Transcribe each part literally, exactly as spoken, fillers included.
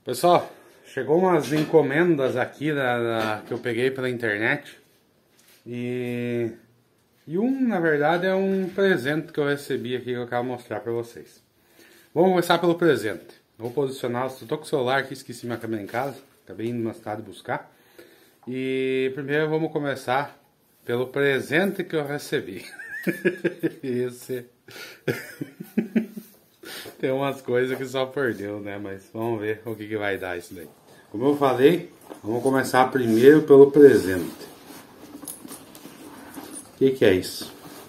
Pessoal, chegou umas encomendas aqui da, da- que eu peguei pela internet e, e um, na verdade, é um presente que eu recebi aqui que eu quero mostrar pra vocês. Vamos começar pelo presente. Vou posicionar, eu tô com o celular aqui, esqueci minha câmera em casa, acabei indo na cidade buscar. E primeiro vamos começar pelo presente que eu recebi. Esse... Tem umas coisas que só perdeu, né? Mas vamos ver o que, que vai dar isso daí. Como eu falei, vamos começar primeiro pelo presente. O que, que é isso?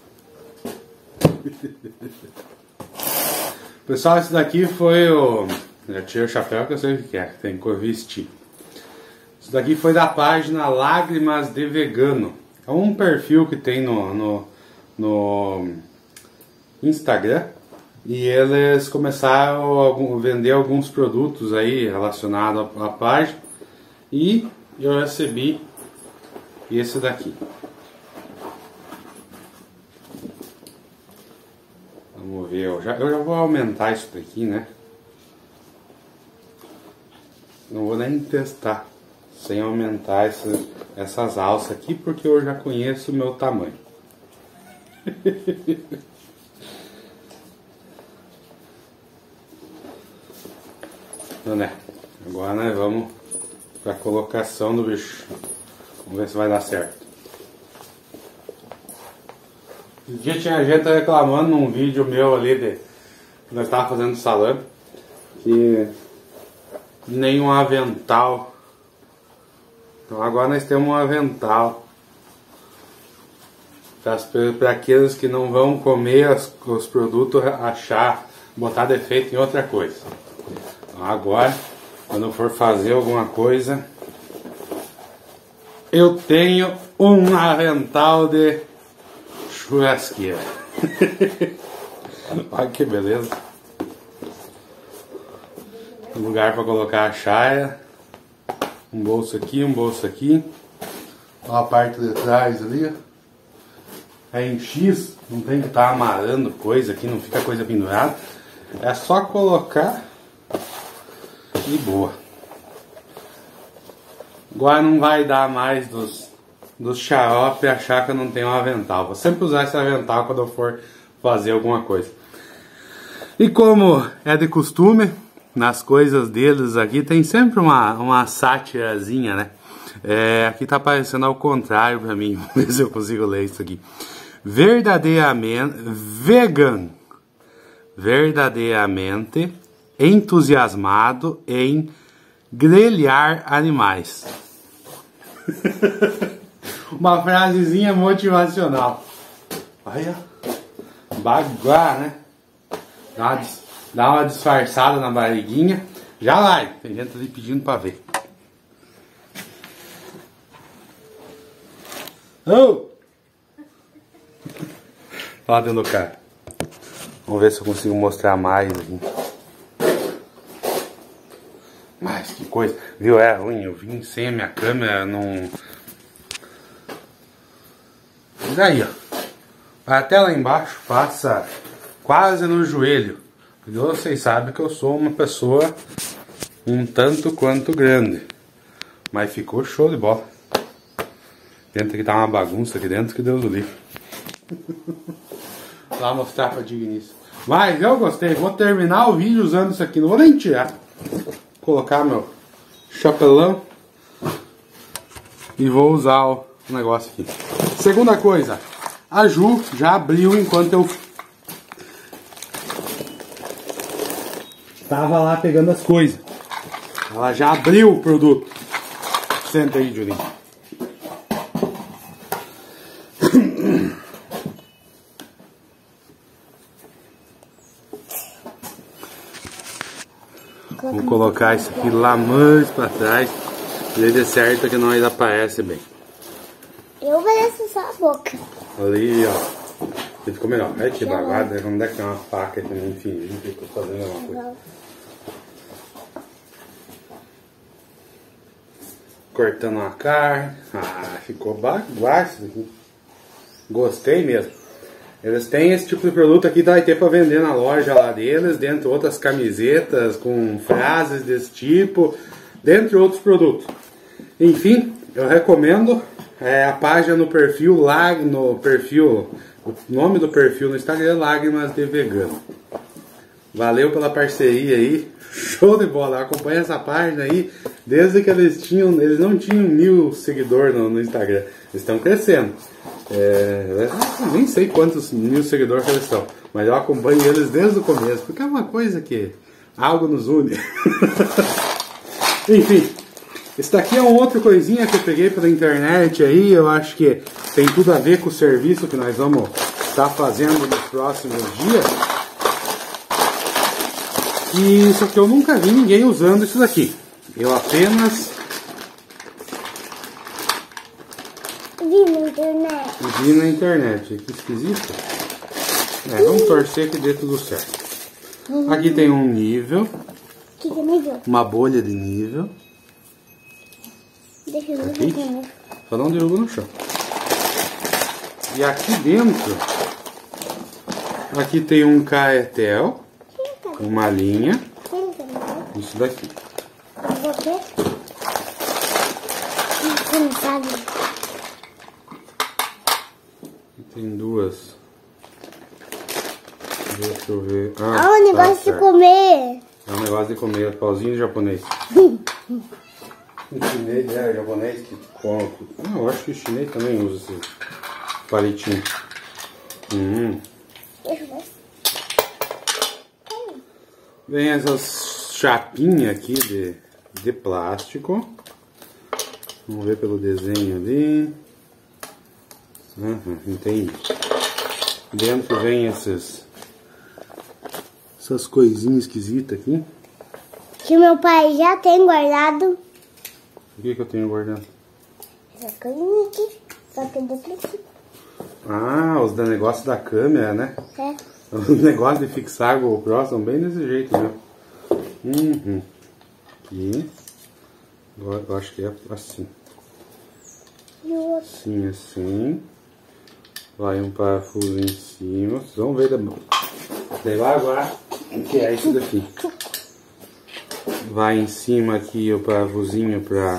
Pessoal, esse daqui foi o... Já tirei o chapéu que eu sei o que é, tem que vestir. Isso daqui foi da página Lágrimas de Vegano. É um perfil que tem no, no, no Instagram. E eles começaram a vender alguns produtos aí relacionados à página. E eu recebi esse daqui. Vamos ver, eu já, eu já vou aumentar isso daqui, né? Não vou nem testar sem aumentar essa, essas alças aqui, porque eu já conheço o meu tamanho. Então, né? Agora nós vamos para a colocação do bicho. Vamos ver se vai dar certo. Esse dia tinha gente reclamando num vídeo meu ali de que nós estávamos fazendo salame que nenhum avental. Então agora nós temos um avental para aqueles que não vão comer as, os produtos, achar, botar defeito em outra coisa. Então agora, quando eu for fazer alguma coisa, eu tenho um avental de churrasqueira. Olha que beleza. Um lugar para colocar a chaia. Um bolso aqui, um bolso aqui. Olha a parte de trás ali. É em X, não tem que estar amarrando coisa aqui, não fica coisa pendurada. É só colocar e boa. Agora não vai dar mais dos, dos xarope achar que eu não tenho um avental. Vou sempre usar esse avental quando eu for fazer alguma coisa. E como é de costume, nas coisas deles aqui tem sempre uma, uma sátirazinha, né? É, aqui tá aparecendo ao contrário pra mim. Vamos ver se eu consigo ler isso aqui. Verdadeiramente vegan. Verdadeiramente entusiasmado em grelhar animais. Uma frasezinha motivacional. Olha, baguá, né? Dá uma, dá uma disfarçada na barriguinha. Já vai. Tem gente ali pedindo pra ver. Oh! Lá dentro do carro. Vamos ver se eu consigo mostrar mais aqui. Mas que coisa. Viu? É ruim. Eu vim sem a minha câmera. Não... Mas aí, ó. Vai até lá embaixo. Passa quase no joelho. Porque vocês sabem que eu sou uma pessoa um tanto quanto grande. Mas ficou show de bola. Tenta que tá uma bagunça aqui dentro que Deus o livre. Lá mostrar pra Digníssimo. Mas eu gostei. Vou terminar o vídeo usando isso aqui. Não vou nem tirar. Colocar meu chapelão e vou usar o negócio aqui. Segunda coisa, a Ju já abriu enquanto eu tava lá pegando as coisas. Ela já abriu o produto. Senta aí, Julinho. Vou colocar isso aqui lá mais pra trás. Ele de certo que nós aparece bem. Eu obedeço só a boca. Ali, ó. Ele ficou melhor. Olha que bagada. Onde é que tem uma faca aqui no infinito que eu tô fazendo alguma coisa. Cortando uma carne. Ah, ficou baguá isso aqui. Gostei mesmo. Eles têm esse tipo de produto aqui, vai ter para vender na loja lá deles, dentre outras camisetas com frases desse tipo, dentre outros produtos. Enfim, eu recomendo é, a página no perfil, lá no perfil, o nome do perfil no Instagram é Lágrimas de Vegano. Valeu pela parceria aí, show de bola, acompanha essa página aí, desde que eles tinham, eles não tinham mil seguidores no, no Instagram, eles estão crescendo. É, eu nem sei quantos mil seguidores que eles estão, mas eu acompanho eles desde o começo, porque é uma coisa que algo nos une. Enfim, esse daqui é uma outra coisinha que eu peguei pela internet aí, eu acho que tem tudo a ver com o serviço que nós vamos estar fazendo nos próximos dias. E só que eu nunca vi ninguém usando isso daqui. Eu apenas vi na internet. Vi na internet. Que esquisito. É, vamos torcer que dê tudo certo. Uhum. Aqui tem um nível. Que que é nível? Uma bolha de nível. Deixa eu ver. Só não derruba no chão. E aqui dentro, aqui tem um caetel. Uma linha. Isso daqui. Você? Você não sabe. Tem duas. Deixa eu ver. Ah, ah o negócio tá de comer. É um negócio de comer. Pauzinho japonês. Chinês, é, japonês que come. Ah, eu acho que o chinês também usa esse palitinho. Hum. Deixa eu ver. Vem essas chapinhas aqui de, de plástico. Vamos ver pelo desenho ali. Uhum, entendi. Dentro vem esses, essas coisinhas esquisitas aqui. Que meu pai já tem guardado. O que, que eu tenho guardado? Essas coisinhas aqui. Só que de plástico. Ah, os da negócio da câmera, né? É. O negócio de fixar a GoPro são bem desse jeito mesmo. Uhum. Aqui. Agora eu acho que é assim. Assim, assim. Vai um parafuso em cima. Vocês vão ver da mão. Daí vai agora. O que é isso daqui? Vai em cima aqui o parafusinho pra...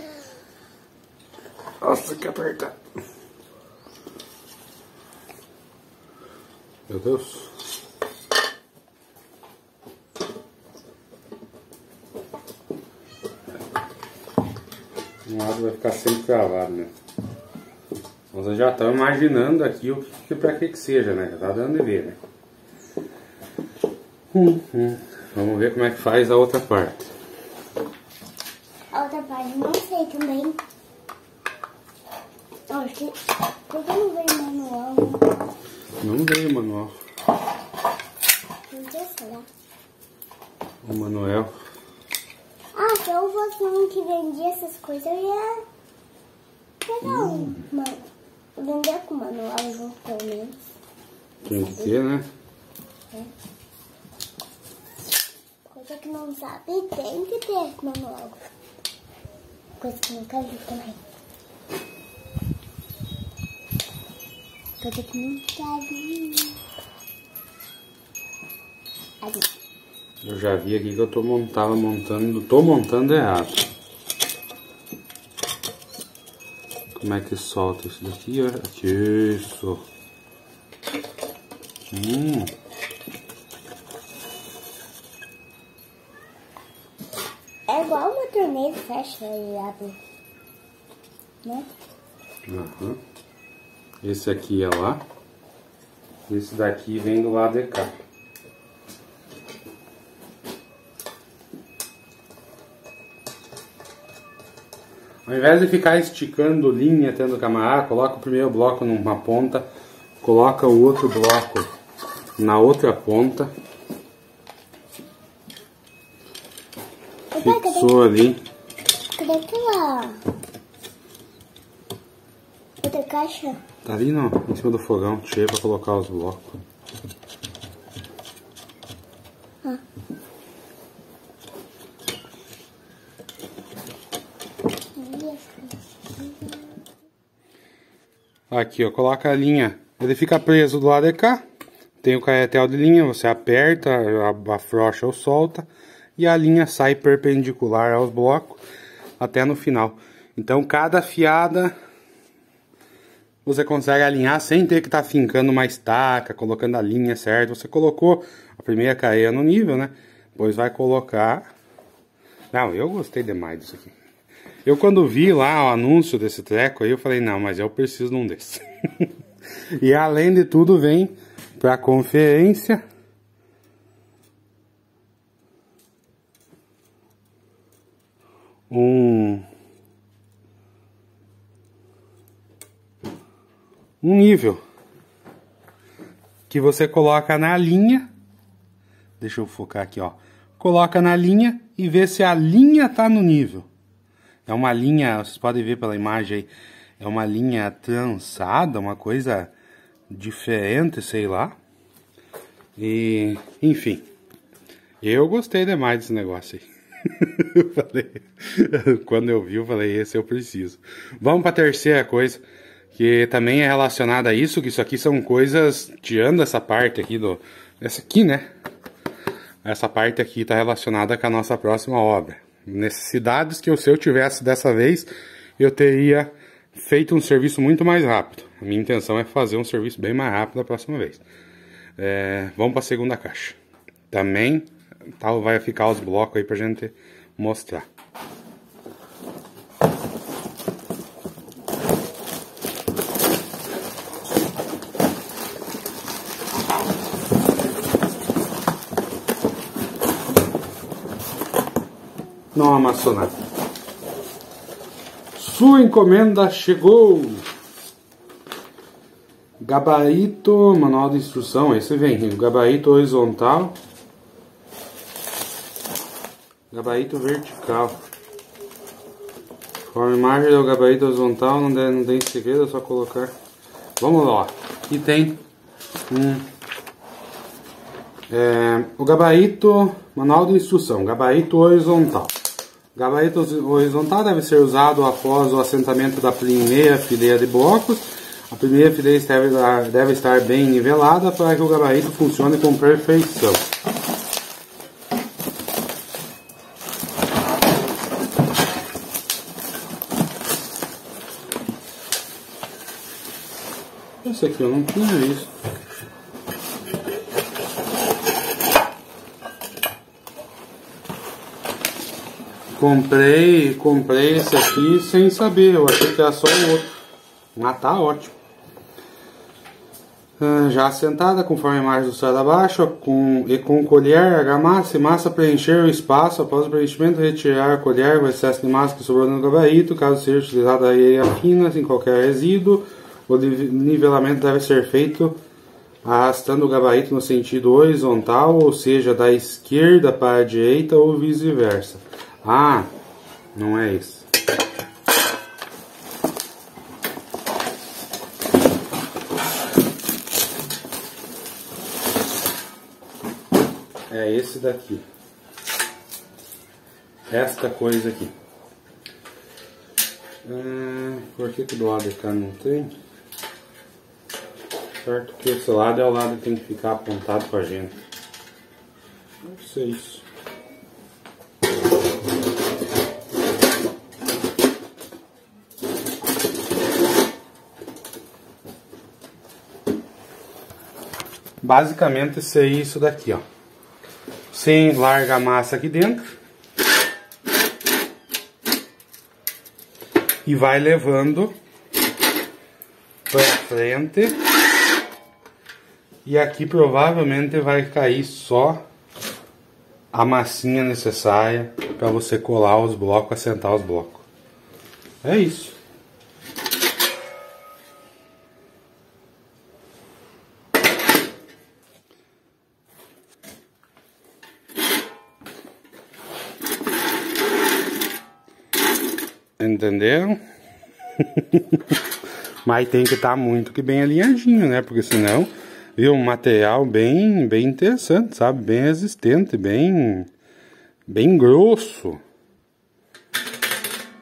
Nossa, que apertado. Meu Deus. Um lado vai ficar sempre travado, né? Vocês já estão imaginando aqui o que, pra que que seja, né? Já tá dando de ver, né? Hum, hum. Vamos ver como é que faz a outra parte. A outra parte não sei também. Acho que... Por que não veio manual? Não veio o manual. Não sei, será? O manual. Ah, se eu fosse um que vendia essas coisas, eu ia pegar um. Hum. Vender com manual junto, pelo menos. Tem que ter, né? É. Coisa que não sabe, tem que ter manual. Coisa que nunca vi também. Coisa que nunca vi. Ali. Eu já vi aqui que eu tô montava montando, tô montando errado. Como é que solta isso daqui? Isso. Hum. É igual uma torneira, fecha e abre, né? Uhum. Esse aqui é lá. Esse daqui vem do lado de cá. Ao invés de ficar esticando linha tendo camarada, coloca o primeiro bloco numa ponta, coloca o outro bloco na outra ponta. Fixou ali. Cadê aquela outra caixa? Tá ali não, em cima do fogão, cheio pra colocar os blocos. Ah. Aqui, ó, coloca a linha Ele fica preso do lado de cá. Tem o caretel de linha, você aperta, afrouxa ou solta. E a linha sai perpendicular aos blocos até no final. Então cada fiada você consegue alinhar sem ter que estar tá fincando uma estaca, colocando a linha certa. Você colocou a primeira careia no nível, né? Depois vai colocar... Não, eu gostei demais disso aqui. Eu quando vi lá o anúncio desse treco aí, eu falei, não, mas eu preciso de um desse. E além de tudo vem pra conferência... Um... Um nível que você coloca na linha. Deixa eu focar aqui, ó. Coloca na linha e vê se a linha tá no nível. É uma linha, vocês podem ver pela imagem aí, é uma linha trançada, uma coisa diferente, sei lá. E, enfim, eu gostei demais desse negócio aí. Eu falei, quando eu vi, eu falei, esse eu preciso. Vamos para a terceira coisa, que também é relacionada a isso, que isso aqui são coisas, tirando essa parte aqui do... Essa aqui, né? Essa parte aqui está relacionada com a nossa próxima obra. Necessidades que eu, se eu tivesse dessa vez, eu teria feito um serviço muito mais rápido. A minha intenção é fazer um serviço bem mais rápido da próxima vez. É, vamos para a segunda caixa. Também tal, vai ficar os blocos aí pra gente mostrar. Não amassou nada. Sua encomenda chegou. Gabarito, manual de instrução. Esse vem. Gabarito horizontal. Gabarito vertical. Conforme a imagem do gabarito horizontal, não, deve, não tem segredo, é só colocar. Vamos lá, ó. Aqui tem um, é, o gabarito, manual de instrução, gabarito horizontal. Gabarito horizontal deve ser usado após o assentamento da primeira fileira de blocos. A primeira fileira deve, deve estar bem nivelada para que o gabarito funcione com perfeição. Esse aqui eu não tinha visto. Comprei, comprei esse aqui sem saber, eu achei que era só o outro. Mas tá ótimo. Ah, já assentada, conforme a imagem do estrada abaixo, com, e com colher, argamassa e massa preencher o espaço. Após o preenchimento, retirar a colher o excesso de massa que sobrou no gabarito, caso seja utilizada areia fina, sem qualquer resíduo. O nivelamento deve ser feito arrastando o gabarito no sentido horizontal, ou seja, da esquerda para a direita ou vice-versa. Ah, não é isso. É esse daqui. Esta coisa aqui. Hum, por que que do lado de cá não tem? Certo que esse lado é o lado que tem que ficar apontado pra gente. Não sei isso. Basicamente isso é isso daqui, ó. Você larga a massa aqui dentro e vai levando para frente. E aqui provavelmente vai cair só a massinha necessária para você colar os blocos, assentar os blocos. É isso. Entenderam? Mas tem que estar muito que bem alinhadinho, né? Porque senão, viu, um material bem, bem interessante, sabe? Bem resistente, bem, bem grosso.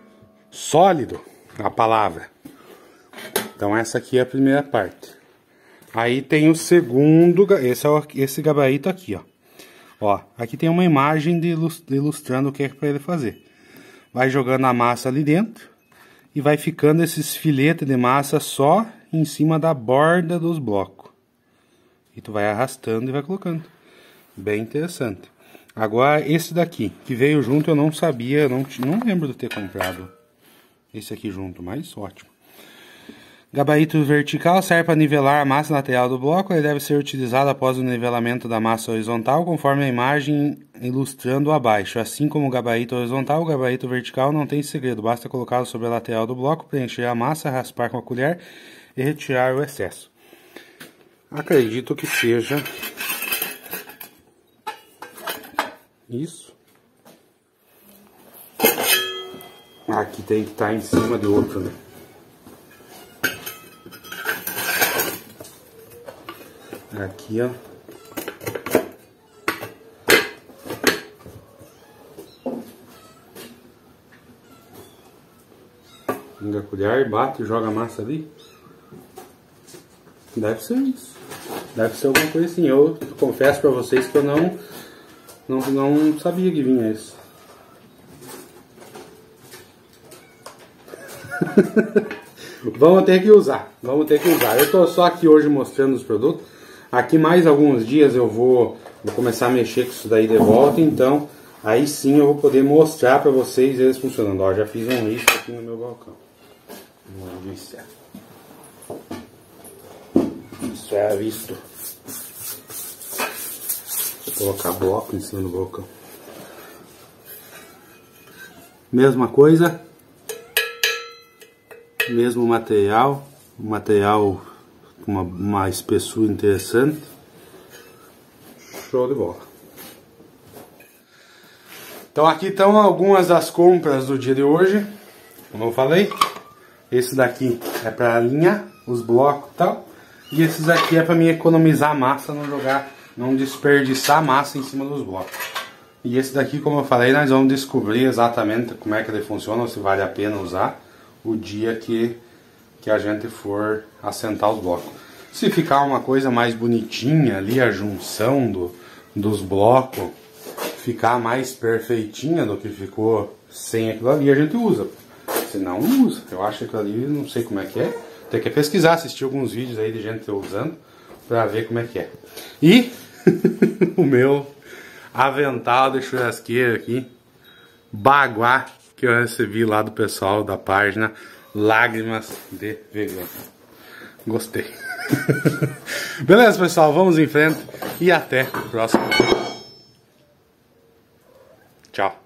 Sólido, a palavra. Então essa aqui é a primeira parte. Aí tem o segundo, esse é o, esse gabarito aqui, ó. Ó, aqui tem uma imagem de ilustrando o que é para ele fazer. Vai jogando a massa ali dentro e vai ficando esses filetes de massa só em cima da borda dos blocos. E tu vai arrastando e vai colocando. Bem interessante. Agora esse daqui, que veio junto, eu não sabia, não, não lembro de ter comprado esse aqui junto, mas ótimo. Gabarito vertical serve para nivelar a massa lateral do bloco. Ele deve ser utilizado após o nivelamento da massa horizontal, conforme a imagem ilustrando abaixo. Assim como o gabarito horizontal, o gabarito vertical não tem segredo. Basta colocá-lo sobre a lateral do bloco, preencher a massa, raspar com a colher e retirar o excesso. Acredito que seja isso. Aqui tem que estar em cima de outro, né? Aqui, ó. Pega a colher, bate e joga a massa ali. Deve ser isso. Deve ser alguma coisa assim. Eu confesso pra vocês que eu não, não, não sabia que vinha isso. Vamos ter que usar. Vamos ter que usar. Eu tô só aqui hoje mostrando os produtos. Aqui mais alguns dias eu vou, vou começar a mexer com isso daí de volta, então aí sim eu vou poder mostrar para vocês eles funcionando. Ó, já fiz um risco aqui no meu balcão. Vamos ver se é. Isso é visto. Vou colocar bloco em cima do balcão. Mesma coisa. Mesmo material. Material Uma, uma espessura interessante. Show de bola. Então aqui estão algumas das compras do dia de hoje. Como eu falei, esse daqui é para alinhar os blocos e tal. E esses aqui é para me economizar massa, não jogar, não desperdiçar massa em cima dos blocos. E esse daqui, como eu falei, nós vamos descobrir exatamente como é que ele funciona, ou se vale a pena usar o dia que que a gente for assentar os blocos. Se ficar uma coisa mais bonitinha ali, a junção do, dos blocos ficar mais perfeitinha do que ficou sem aquilo ali, a gente usa. Se não, não usa. Eu acho que aquilo ali, não sei como é que é. Tem que pesquisar, assistir alguns vídeos aí de gente usando pra ver como é que é. E o meu avental de churrasqueira aqui, baguá, que eu recebi lá do pessoal da página Lágrimas de Vegano. Gostei. Beleza, pessoal, vamos em frente e até o próximo. Tchau.